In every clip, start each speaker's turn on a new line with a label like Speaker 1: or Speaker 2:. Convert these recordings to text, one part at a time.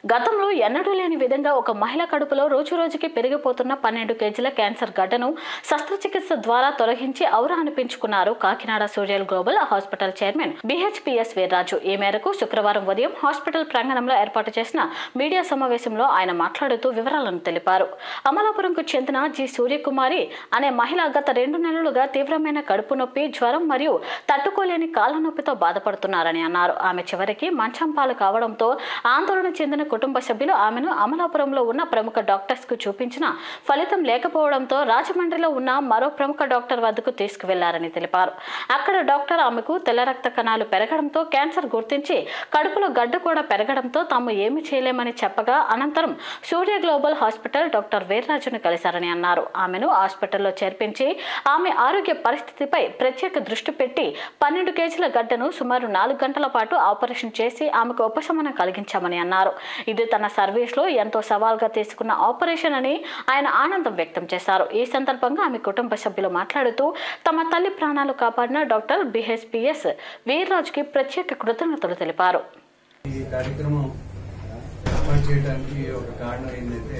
Speaker 1: గతంలో ఎన్నడూ లేని విధంగా ఒక మహిళ కడుపులో రోజురోజుకి పెరిగిపోతున్న 12 కేజీల క్యాన్సర్ గడ్డను శస్త్రచికిత్స ద్వారా తొలగించి ఔరా అనిపించుకున్నారు కాకినాడ సూర్యల్ గ్లోబల్ హాస్పిటల్ చైర్మన్ బిహెచ్పిఎస్ వీర్రాజు. ఈ మేరకు శుక్రవారం ఉదయం హాస్పిటల్ ప్రాంగణంలో ఏర్పాటు చేసిన మీడియా సమావేశంలో ఆయన మాట్లాడుతూ వివరాలను తెలిపారు. అమలాపురంకు చెందిన జి సూర్యకుమారి అనే మహిళ గత 2 నెలలుగా తీవ్రమైన కడుపు నొప్పి, జ్వరం మరియు తట్టుకోలేని కాళ్ల నొప్పితో బాధపడుతున్నారని అన్నారు. ఆమె చివరికి మంచం పాలు కావడంతో ఆందోళన చెందిన కుటుంబ సభ్యులు ఆమెను అమలాపురంలో ఉన్న ప్రముఖ డాక్టర్స్ కు చూపించిన ఫలితం లేకపోవడంతో రాజమండ్రిలో ఉన్న మరో ప్రముఖ డాక్టర్ వద్దకు తీసుకువెళ్లారని తెలిపారు. అక్కడ డాక్టర్ ఆమెకు తెల్ల రక్త కణాలు పెరగడంతో క్యాన్సర్ గుర్తించి కడుపులో గడ్డ కూడా పెరగడంతో తాము ఏమీ చేయలేమని చెప్పగా అనంతరం సూర్య గ్లోబల్ హాస్పిటల్ డాక్టర్ వీర్రాజును కలిశారని అన్నారు. ఆమెను హాస్పిటల్లో చేర్పించి ఆమె ఆరోగ్య పరిస్థితిపై ప్రత్యేక దృష్టి పెట్టి 12 కేజీల గడ్డను సుమారు 4 గంటల పాటు ఆపరేషన్ చేసి ఆమెకు ఉపశమనం కలిగించామని అన్నారు. ఇది తన సర్వీస్ లో ఎంతో సవాల్గా తీసుకున్న ఆపరేషన్ అని ఆయన ఆనందం వ్యక్తం చేశారు. ఈ సందర్భంగా ఆమె కుటుంబ సభ్యులు మాట్లాడుతూ తమ తల్లి ప్రాణాలు కాపాడిన డాక్టర్ బిహెచ్పిఎస్ వీర్రాజుకి ప్రత్యేక కృతజ్ఞతలు తెలిపారు.
Speaker 2: ఈ కార్యక్రమం ఏర్పాటు చేయడానికి ఒక కారణం ఏంటంటే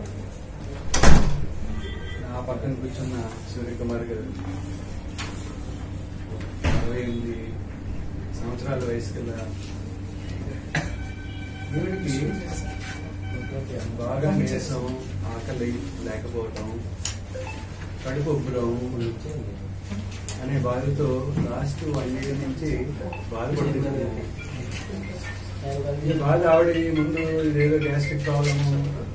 Speaker 2: నా పక్కన కూర్చున్న సూర్యకుమార్ గారు 68 సంవత్సరాల వయసు కింద వీడికి బాగా నీరసం, ఆకలి లేకపోవటం, కడుపు ఉబ్బరం అనే బాధతో లాస్ట్ 1 year నుంచి బాధపడుతుంది. ఈ బాధ ఆవిడ ముందు ఇదేదో గ్యాస్ట్రిక్ ప్రాబ్లము,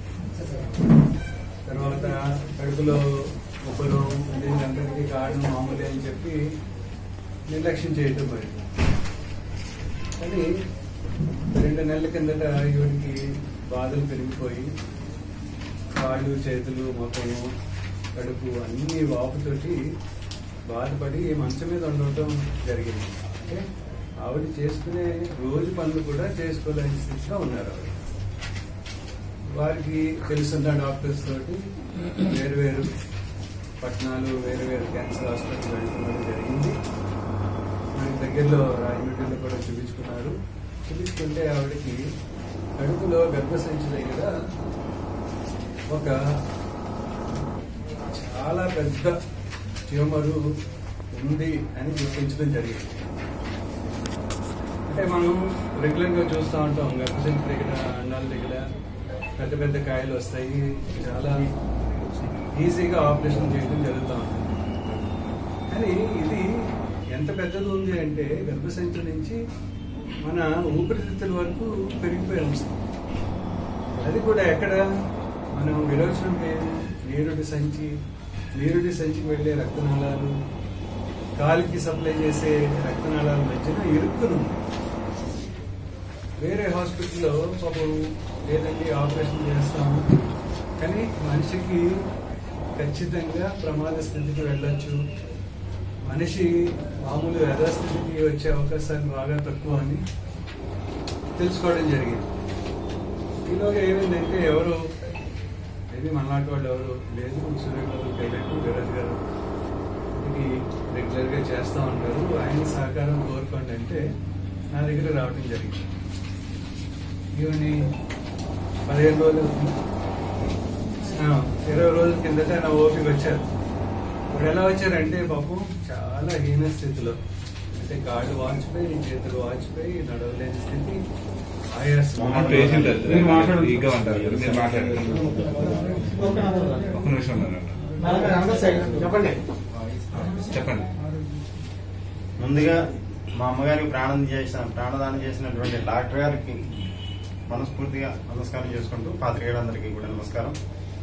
Speaker 2: తర్వాత కడుపులో ఉబ్బరం, దీనికంతటికి కారణం మామూలే అని చెప్పి నిర్లక్ష్యం చేయటం పడింది. కానీ 2 నెలల కిందట ఈవిడికి బాధలు పెరిగిపోయి కాళ్ళు, చేతులు, మొత్తము, కడుపు అన్ని వాపుతోటి బాధపడి మంచం మీద ఉండటం జరిగింది. అంటే ఆవిడ చేసుకునే రోజు పనులు కూడా చేసుకోలేని స్థితిలో ఉన్నారు. ఆవిడ వారికి తెలుసున్న డాక్టర్స్ తోటి వేరు పట్టణాలు, వేరు క్యాన్సర్ హాస్పిటల్ వెళ్ళడం జరిగింది. మనకి దగ్గరలో రాజమండ్రిలో కూడా చూపించుకున్నారు. చూపించుకుంటే ఆవిడకి కడుపులో గర్భసంచి దగ్గర ఒక చాలా పెద్ద ట్యూమరు ఉంది అని గుర్తించడం జరిగింది. అంటే మనం రెగ్యులర్ గా చూస్తూ ఉంటాం, గర్భసంచి దగ్గర, అండాల దగ్గర పెద్ద పెద్ద కాయలు వస్తాయి, చాలా ఈజీగా ఆపరేషన్ చేయడం జరుగుతూ ఉంటుంది. కానీ ఇది ఎంత పెద్దది ఉంది అంటే గర్భసంచి నుంచి మన ఊపిరితిత్తుల వరకు పెరిగిపోయి వస్తుంది. అది కూడా ఎక్కడ, మనం విరోచనం పేరు, నీరుడి సంచికి వెళ్లే రక్తనాళాలు, కాలికి సప్లై చేసే రక్తనాళాల మధ్యన ఇరుక్కును. వేరే హాస్పిటల్లో పాపం లేదండి ఆపరేషన్ చేస్తాము, కానీ మనిషికి ఖచ్చితంగా ప్రమాద స్థితికి వెళ్ళొచ్చు, మనిషి మామూలు యథాస్థితికి వచ్చే అవకాశాలు బాగా తక్కువ అని తెలుసుకోవడం జరిగింది. ఈలోగా ఏమైందంటే ఎవరు ఇది మనలాంటి వాళ్ళు ఎవరు లేదు, సూర్యబాబు పేరెంట్ వీరాజ్ గారు ఇది రెగ్యులర్ గా చేస్తా ఉంటారు, ఆయన సహకారం కోరుకోండి అంటే నా దగ్గర రావడం జరిగింది. ఈవెని 15 రోజులు 20 రోజుల కిందట నా ఓపిక వచ్చారు. ఇప్పుడు ఎలా వచ్చారంటే పాపం చాలా హీన స్థితిలో, అంటే కాళ్ళు వాచిపోయి, చేతులు వాచిపోయి, నడవలేని స్థితి, ఆయాసం.
Speaker 3: చెప్పండి. ముందుగా మా అమ్మగారికి ప్రాణదానం చేసినటువంటి డాక్టర్ గారికి మనస్ఫూర్తిగా నమస్కారం చేసుకుంటూ పాత్రికేయులందరికీ కూడా నమస్కారం.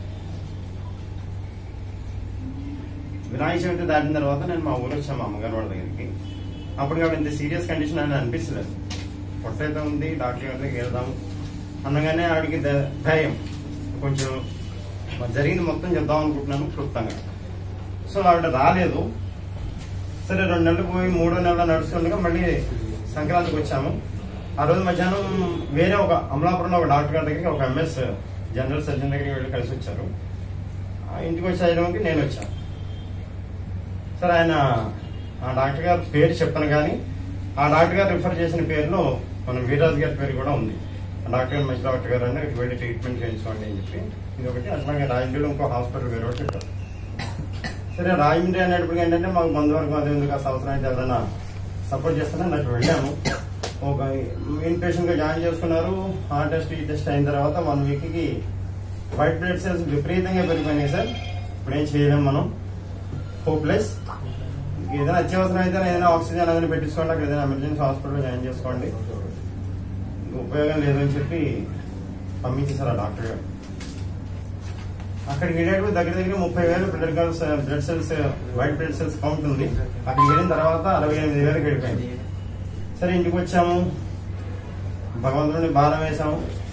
Speaker 3: వినాయక చవితి దాటిన తర్వాత నేను మా ఊరు వచ్చాను, మా అమ్మగారి వాళ్ళ దగ్గరికి. అప్పుడు కాబట్టి ఇంత సీరియస్ కండిషన్ అని అనిపించలేదు. పొట్టయితే ఉంది, డాక్టర్ గారి దగ్గరికి వెళ్దాం అనగానే ఆవిడకి ధైర్యం, కొంచెం జరిగింది మొత్తం చెప్దాం అనుకుంటున్నాను క్లుప్తంగా. సో ఆవిడ రాలేదు. సరే 2 నెలలు పోయి 3వ నెల నడుస్తుండగా మళ్ళీ సంక్రాంతికి వచ్చాము. ఆ రోజు మధ్యాహ్నం వేరే ఒక అమలాపురంలో ఒక డాక్టర్ గారి దగ్గరికి, ఒక MS జనరల్ సర్జన్ దగ్గరికి వెళ్ళి కలిసి వచ్చారు. ఇంటికి వచ్చేయడానికి నేను వచ్చాను. సరే ఆయన ఆ డాక్టర్ గారి పేరు చెప్పను కానీ ఆ డాక్టర్ గారు రిఫర్ చేసిన పేరులో మన వీర్రాజు గారి పేరు కూడా ఉంది. డాక్టర్ మంచి డాక్టర్ గారు అని అక్కడికి వెళ్ళి ట్రీట్మెంట్ చేయించుకోండి అని చెప్పి ఇదొకటి. అట్లాగే రాజమండ్రిలో ఇంకో హాస్పిటల్ వేరే ఒకటి పెట్టారు. సరే రాజమండ్రి అనేటప్పటికి ఏంటంటే మాకు బంధువర్గం అదే ఎందుకు ఆ సంవత్సరం అయితే ఎవరైనా సపోర్ట్ చేస్తానని నాకు వెళ్ళాము. ఒక ఇన్ పేషెంట్ గా జాయిన్ చేసుకున్నారు. ఆ టెస్ట్ ఈ టెస్ట్ అయిన తర్వాత 1 వీక్ కి వైట్ బ్లడ్ సెల్స్ విపరీతంగా పెరిగిపోయినాయి సార్. ఇప్పుడు ఏం చేయలేము మనం, హోప్లెస్. ఏదైనా అత్యవసరం అయితే ఏదైనా ఆక్సిజన్ అనేది పెట్టించుకోండి, అక్కడ ఏదైనా ఎమర్జెన్సీ హాస్పిటల్ జాయిన్ చేసుకోండి, ఉపయోగం లేదని చెప్పి పంపించేశారు ఆ డాక్టర్ గారు. అక్కడికి వెళ్ళేటప్పుడు దగ్గర 30,000 blood cells white blood cells count ఉంది. అక్కడికి వెళ్ళిన తర్వాత 68,000 వెళ్ళిపోయింది. సరే ఇంటికి వచ్చాము, భగవంతుడిని భారం వేసాము.